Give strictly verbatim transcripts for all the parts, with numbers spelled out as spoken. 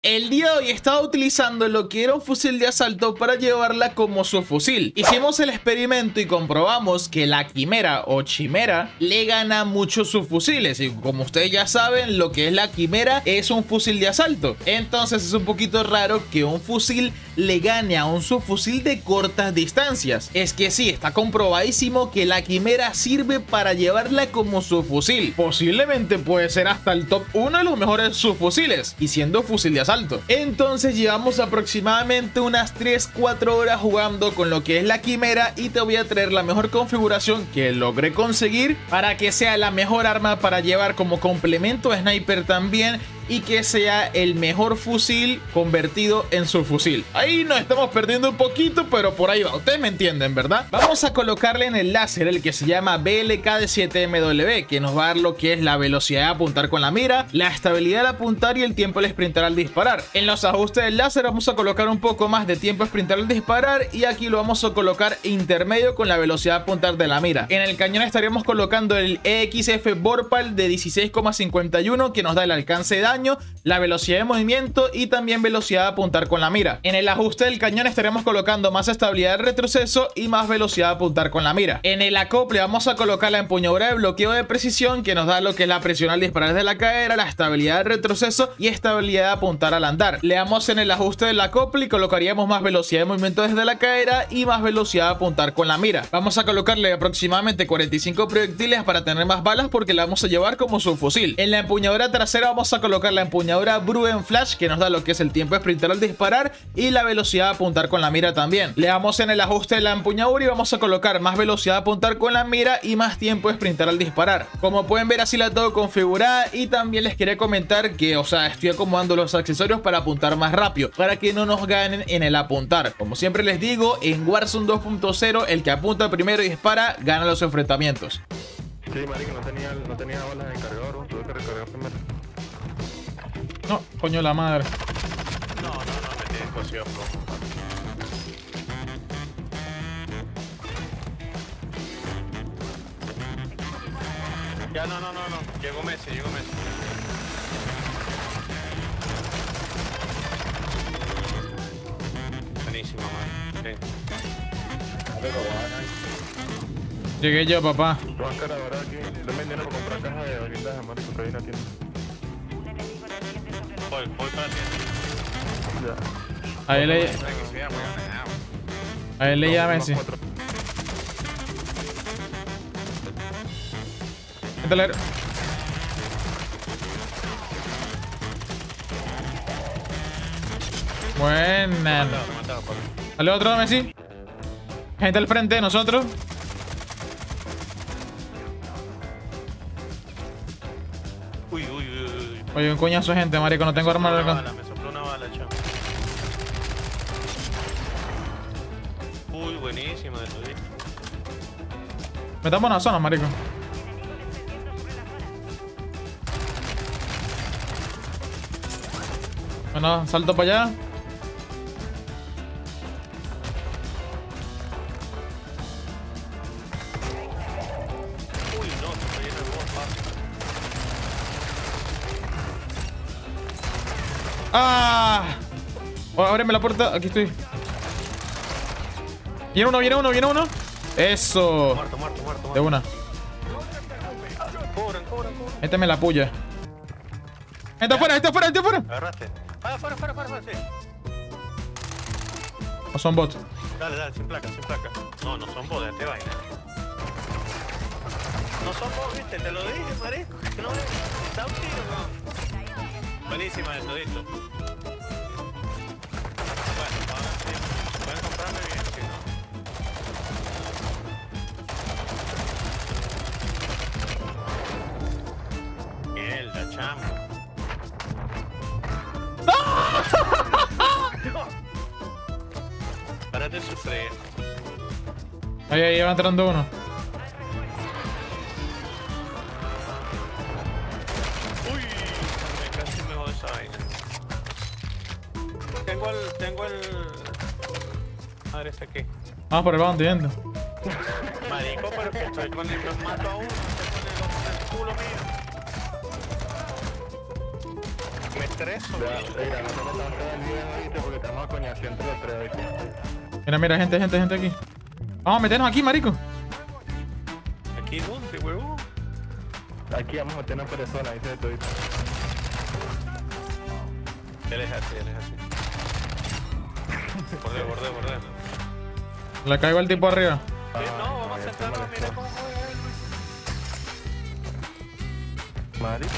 El día de hoy estaba utilizando lo que era un fusil de asalto para llevarla como su fusil. Hicimos el experimento y comprobamos que la quimera o chimera le gana mucho sus fusiles. Y como ustedes ya saben, lo que es la quimera es un fusil de asalto. Entonces es un poquito raro que un fusil le gane a un subfusil de cortas distancias. Es que sí, está comprobadísimo que la quimera sirve para llevarla como subfusil. Posiblemente puede ser hasta el top uno de los mejores subfusiles, y siendo fusil de asalto. Entonces llevamos aproximadamente unas tres cuatro horas jugando con lo que es la quimera, y te voy a traer la mejor configuración que logré conseguir para que sea la mejor arma para llevar como complemento a sniper también, y que sea el mejor fusil convertido en su fusil. Ahí nos estamos perdiendo un poquito, pero por ahí va. Ustedes me entienden, ¿verdad? Vamos a colocarle en el láser el que se llama B L K D siete M W, que nos va a dar lo que es la velocidad de apuntar con la mira, la estabilidad al apuntar y el tiempo al sprintar al disparar. En los ajustes del láser vamos a colocar un poco más de tiempo a sprintar al disparar, y aquí lo vamos a colocar intermedio con la velocidad de apuntar de la mira. En el cañón estaríamos colocando el E X F Vorpal de dieciséis coma cincuenta y uno, que nos da el alcance de daño, la velocidad de movimiento y también velocidad de apuntar con la mira. En el ajuste del cañón estaremos colocando más estabilidad de retroceso y más velocidad de apuntar con la mira. En el acople vamos a colocar la empuñadura de bloqueo de precisión, que nos da lo que es la presión al disparar desde la cadera, la estabilidad de retroceso y estabilidad de apuntar al andar. Le damos en el ajuste del acople y colocaríamos más velocidad de movimiento desde la cadera y más velocidad de apuntar con la mira. Vamos a colocarle aproximadamente cuarenta y cinco proyectiles para tener más balas, porque la vamos a llevar como su fusil. En la empuñadura trasera vamos a colocar la empuñadura Bruen Flash, que nos da lo que es el tiempo de sprintar al disparar y la velocidad de apuntar con la mira también. Le damos en el ajuste de la empuñadura y vamos a colocar más velocidad de apuntar con la mira y más tiempo de sprintar al disparar. Como pueden ver, así la tengo configurada, y también les quería comentar que, o sea, estoy acomodando los accesorios para apuntar más rápido, para que no nos ganen en el apuntar. Como siempre les digo, en Warzone dos punto cero el que apunta primero y dispara gana los enfrentamientos. Sí, marico, no tenía, no tenía balas en cargador, tuve que recargar primero. No, coño la madre. No, no, no, me tienen cosido flojo. Ya, no, no, no, no. Llegó Messi, llegó Messi. Buenísimo, man. Okay. Llegué yo, papá. Tú vas a cargar aquí. Dame dinero para comprar caja de blindaje, marico, que hay una tienda. Voy, voy para ti. Ya. Ahí le... Ahí le llama Messi. Métele. Buena. Dale otro, Messi. Gente al frente de nosotros. Uy, uy, uy, uy. Oye, un coñazo de gente, marico. No tengo arma. Me sopló una bala, me sopló una bala, chamo. Uy, buenísimo de tu día. Metamos en una zona, marico. Bueno, salto para allá. Uy, no, se está lleno de bots, ¡Ah! Oh, ábreme la puerta. Aquí estoy. Viene uno, viene uno, viene uno. Eso. Muerto, muerto, muerto, muerto. De una. Cobran, cobran, cobran. Méteme la puya. Gente afuera, gente afuera, gente afuera. Agarraste. Ah, fuera, fuera, fuera, fuera, sí. No son bots. Dale, dale, sin placa, sin placa. No, no son bots, este vaina. No son bots, viste, te lo dije, marico. No, está un tiro, no. Buenísima eso, listo. Bueno, ahora sí. Pueden comprarme bien, si no. Mierda, chamo. Párate de sufrir. Ahí, ahí va entrando uno. Uy, me casi me jode esa vaina. Tengo el, tengo el... Madre, este aquí. Vamos por el bounty, viendo. Marico, pero que estoy con el... Me mato a uno, estoy con el, el culo mío. Me tres o Ya, mira, no te metas atrás del viejo, ¿viste? Porque tenemos a coñación entre los tres, ¿viste? Mira, mira, gente, gente, gente aquí. Vamos a meternos aquí, marico. aquí, ¿dónde, huevón? Aquí vamos a meter una persona, ¿viste? De todito. Él es así, él es así. Borde, borde, borde. Le caigo al tipo arriba. Sí, no, vamos a sentarnos a mirar cómo juega él. Marico,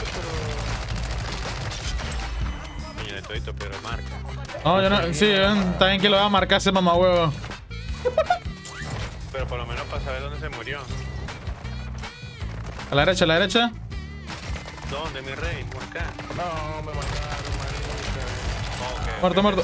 pero... Niño de todito, pero marca. No, yo no. Sí, está bien que lo va a marcar ese mamá huevo. Pero por lo menos para saber dónde se murió. A la derecha, a la derecha. ¿Dónde, mi rey? Por acá. No, me mataron, marico. Ok. Muerto, muerto.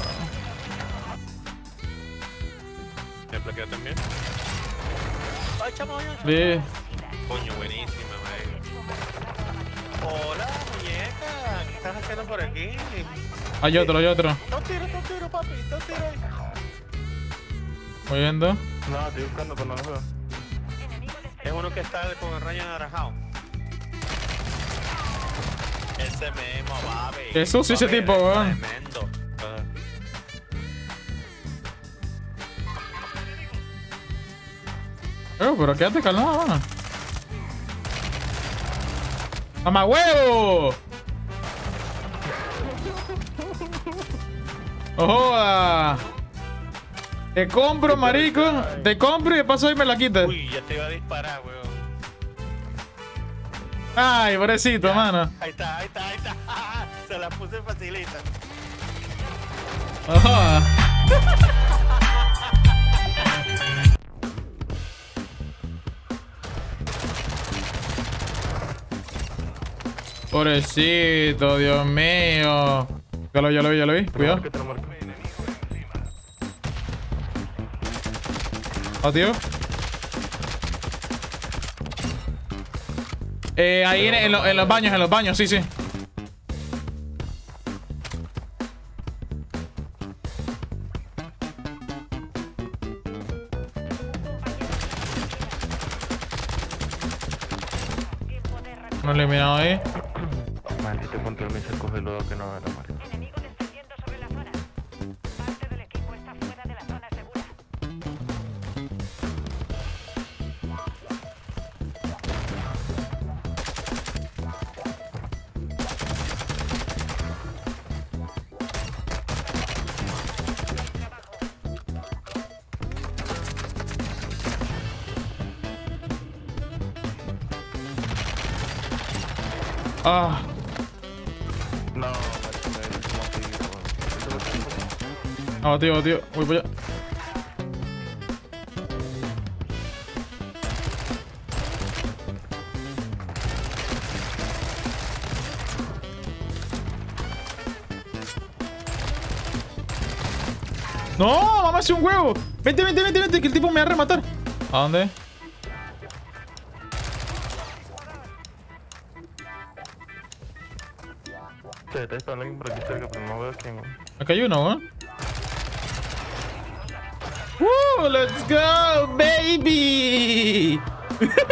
¿Me plaquea también? Ay, chamo, ay, chamo. Sí. Coño, buenísima, madre. Hola, muñeca. ¿Qué estás haciendo por aquí? Hay otro, hay otro. Dos tiros, dos tiros, papi. Dos tiros ahí. Voy viendo. No, estoy buscando, pero no lo veo. Es uno que está con el rayo anaranjado. Ese mismo, papi. Qué sucio ese Papi, tipo, eres weón. Tremendo. Ajá. Oh, pero quédate calmado, mano. ¡Mamá huevo! ¡No joda! Te compro, marico. Te compro y de paso ahí me la quitas. Uy, ya te iba a disparar, weón. Ay, pobrecito, mano. Ahí está, ahí está, ahí está. Se la puse facilita. ¡No joda! Pobrecito, Dios mío. Ya lo, ya lo vi, ya lo vi. Cuidado. Que te lo marco. Ah, tío. Eh, ahí en, en lo- en los baños, en los baños, sí, sí. Uno eliminado ahí. Maldito control me hizo coger lo que no era, marico. Enemigo descendiendo sobre la zona. Parte del equipo está fuera de la zona segura. Ah, No, marico, me dio como así, weón. ah, tío, tío. Voy para allá. No, mamá, hace un huevo. Vente, vente, vente, vente, que el tipo me va a rematar. ¿A dónde? Sí, está disparando alguien por aquí cerca, pero no veo quién, weón. Acá hay uno, ¿eh? ¡Woo! ¡Let's go, baby!